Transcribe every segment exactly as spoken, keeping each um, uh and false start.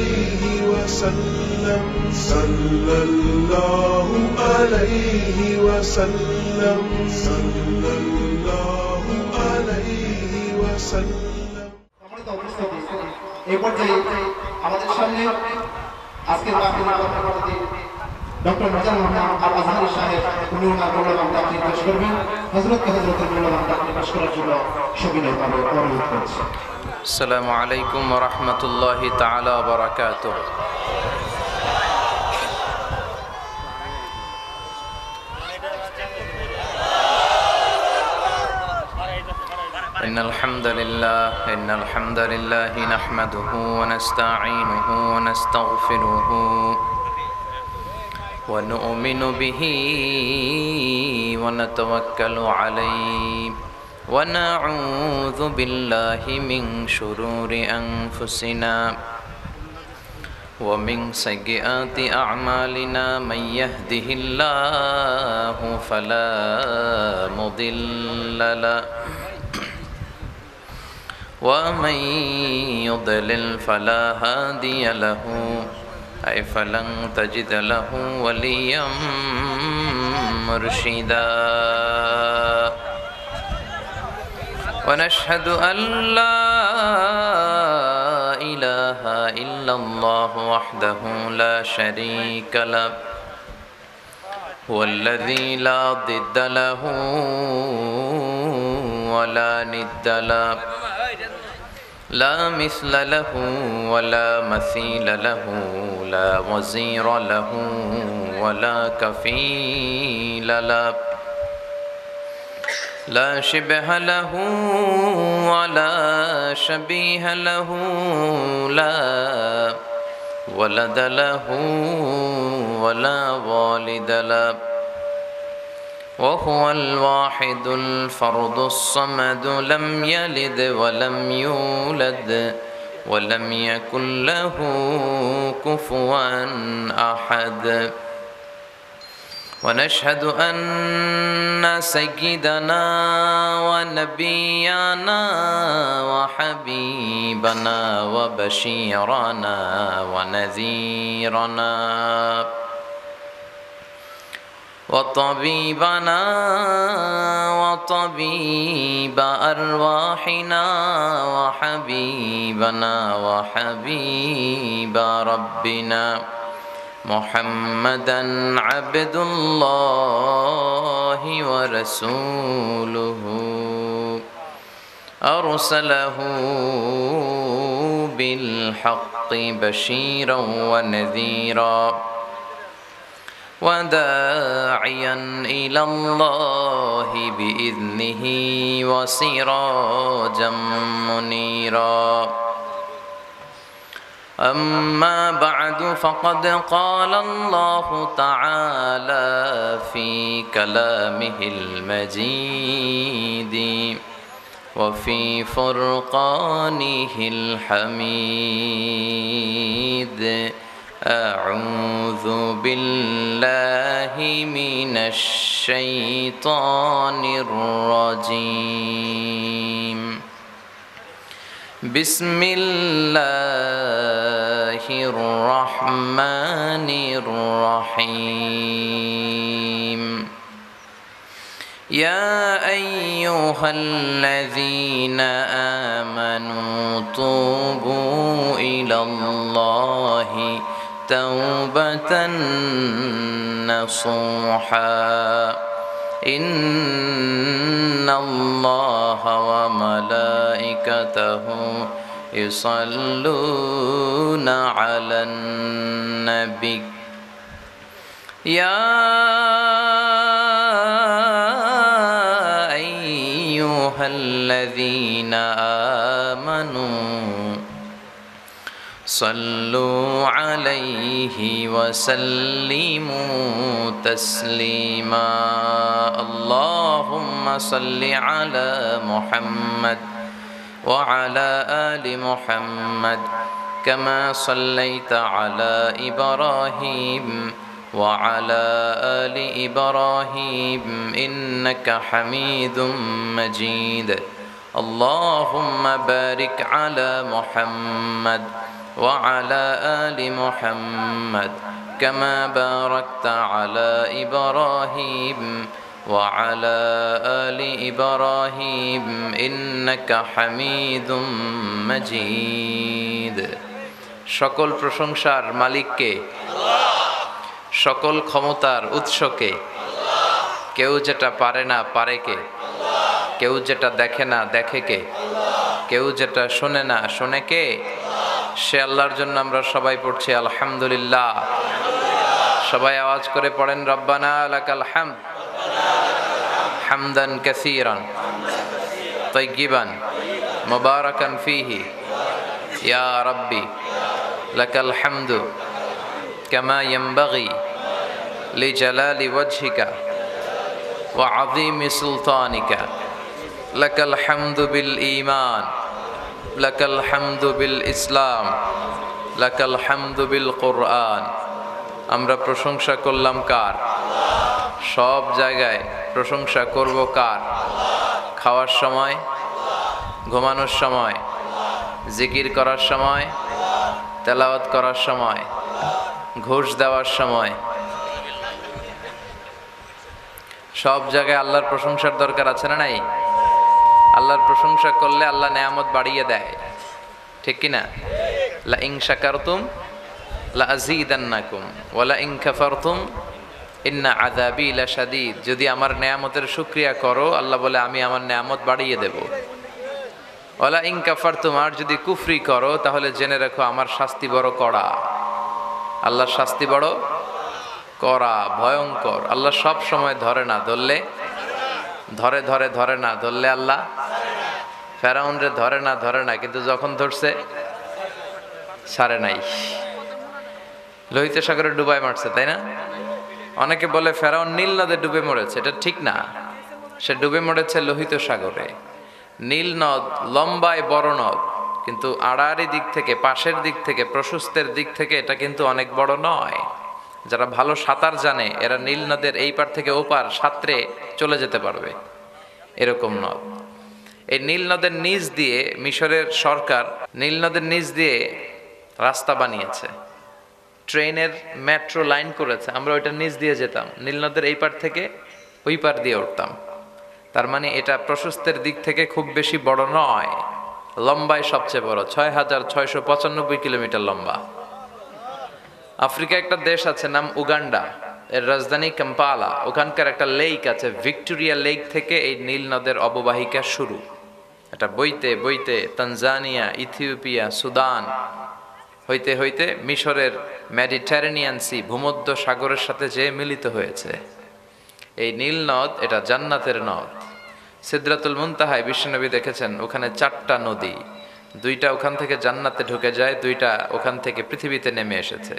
عليه وسلم صلى الله عليه وسلم صلى الله عليه وسلم এই পর্যায়ে আমাদের সামনে আজকের মাহফিলের সভাপতি ডক্টর মিজানুর রহমান আল আজহারি সাহেব উনি ওনার মূল্যবান তাকরীর পেশ করবেন। হযরতকে হযরতের মূল্যবান তাকরীর পেশ করার জন্য সবিনয়ভাবে অনুরোধ করছি। আসসালামু আলাইকুম ওয়া রাহমাতুল্লাহি তাআলা ওয়া বারাকাতুহু। إن الحمد لله إن الحمد لله نحمده ونستعينه ونستغفره ونؤمن به ونتوكل عليه ونعوذ بالله من شرور أنفسنا ومن سيئات أعمالنا من يهده الله فلا مضل له ومن يضلل فلا هادي له أي فلن تجد له وليا مرشدا ونشهد أن لا إله إلا الله وحده لا شريك له هو الذي لا ضد له ولا ند له لا مثل له ولا مثيل له لا وزير له ولا كفيل له لا شبه له ولا شبيه له لا ولد له ولا والد له وهو الواحد الفرد الصمد لم يلد ولم يولد ولم يكن له كفوا أحد ونشهد أن سيدنا ونبينا وحبيبنا وبشيرنا ونذيرنا وطبيبنا وطبيب أرواحنا وحبيبنا وحبيب ربنا محمدا عبد الله ورسوله أرسله بالحق بشيرا ونذيرا وداعيا إلى الله بإذنه وسراجا منيرا أما بعد فقد قال الله تعالى في كلامه المجيد وفي فرقانه الحميد أعوذ بالله من الشيطان الرجيم بسم الله الرحمن الرحيم يا أيها الذين آمنوا توبوا إلى الله توبة نصوحا إن الله وملائكته يصلون على النبي يا أيها الذين آمنوا صلوا عليه وسلموا تسليما اللهم صل على محمد وعلى آل محمد كما صليت على إبراهيم وعلى آل إبراهيم إنك حميد مجيد اللهم بارك على محمد وعلى آل محمد كما باركت على إبراهيم وعلى آل إبراهيم إنك حميد مجيد সকল প্রশংসার মালিককে সকল ক্ষমতার উৎসকে কেউ যেটা পারে না পারে কে কেউ যেটা দেখে না দেখে কে কেউ যেটা শোনে না শোনে কে সে আল্লাহর জন্য আমরা সবাই পড়ছি আলহামদুলিল্লাহ সবাই আওয়াজ করে পড়েন রব্বানা লাকাল হামদ হামদান কাসীরান তাইয়িবান মুবারাকান ফীহি ইয়া রাব্বি লাকাল হামদু কামা ইয়ানবাগি লিজালালি ওয়াজহিকা ওয়া আযীমি সুলতানিকা লাকাল হামদু বিল ঈমান লাকাল হামদু বিল ইসলাম লাকাল হামদু বিল কুরআন। আমরা প্রশংসা করলাম কার? সব জায়গায় প্রশংসা করব কার? খাওয়ার সময়, ঘুমানোর সময়, জিকির করার সময়, তেলাওয়াত করার সময়, ঘুষ দেওয়ার সময়, সব জায়গায় আল্লাহর প্রশংসার দরকার আছে না নাই? আল্লাহর প্রশংসা করলে আল্লাহ নেয়ামত বাড়িয়ে দেয়, ঠিক কি না? লা ইন শাকারতুম লা আযীদান্নাকুম ওয়া লা ইন কাফারতুম ইন্না আযাবি লাশাদীদ। যদি আমার নেয়ামতের শুকরিয়া করো, আল্লাহ বলে আমি আমার নেয়ামত বাড়িয়ে দেব। ওয়া লা ইন কাফারতুম, আর যদি কুফরি করো তাহলে জেনে রাখো আমার শাস্তি বড় কড়া। আল্লাহর শাস্তি বড় কড়া, ভয়ঙ্কর। আল্লাহ সব সময় ধরে না, ধরলে ধরে ধরে ধরে না, ধরলে আল্লাহ ফেরাউন রে ধরে না ধরে না, কিন্তু যখন ধরছে ছাড়ে নাই। লোহিত সাগরে ডুবাই মারছে, তাই না? অনেকে বলে ফেরাউন নীল নদে ডুবে মরেছে, এটা ঠিক না। সে ডুবে মরেছে লোহিত সাগরে। নীল নদ লম্বায় বড় নদ, কিন্তু আড়াআড়ি দিক থেকে, পাশের দিক থেকে, প্রশস্তের দিক থেকে এটা কিন্তু অনেক বড় নয়। যারা ভালো সাঁতার জানে এরা নীল নদের এই পার থেকে ওপার সাঁতরে চলে যেতে পারবে, এরকম নদ। এই নীল নদের নিচ দিয়ে মিশরের সরকার নীল নদের নিচ দিয়ে রাস্তা বানিয়েছে, ট্রেনের মেট্রো লাইন করেছে। আমরা ওইটা নিচ দিয়ে যেতাম, নীল নদের এই পার থেকে ওই পার দিয়ে উঠতাম। তার মানে এটা প্রশস্তের দিক থেকে খুব বেশি বড় নয়, লম্বায় সবচেয়ে বড়, ছয় হাজার ছয়শো পঁচানব্বই কিলোমিটার লম্বা। আফ্রিকা একটা দেশ আছে নাম উগান্ডা, এর রাজধানী কাম্পালা। ওখানকার একটা লেক আছে, ভিক্টোরিয়া লেক থেকে এই নীল নদের অববাহিকা শুরু। এটা বইতে বইতে তানজানিয়া, ইথিওপিয়া, সুদান হইতে হইতে মিশরের মেডিটেরেনিয়ান সি, ভূমধ্য সাগরের সাথে যে মিলিত হয়েছে। এই নীল নদ এটা জান্নাতের নদ। সিদরাতুল মুনতাহায় বিশ্বনবী দেখেছেন ওখানে চারটা নদী, দুইটা ওখান থেকে জান্নাতে ঢুকে যায়, দুইটা ওখান থেকে পৃথিবীতে নেমে এসেছে।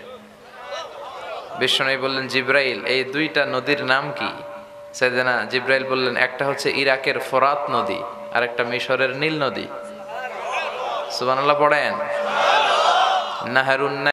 বিশ্বনবী বললেন জিব্রাইল এই দুইটা নদীর নাম কি? সাইয়েদনা জিব্রাইল বললেন একটা হচ্ছে ইরাকের ফোরাত নদী আর একটা মিশরের নীল নদী। সুবহানাল্লাহ পড়েন। নাহরুন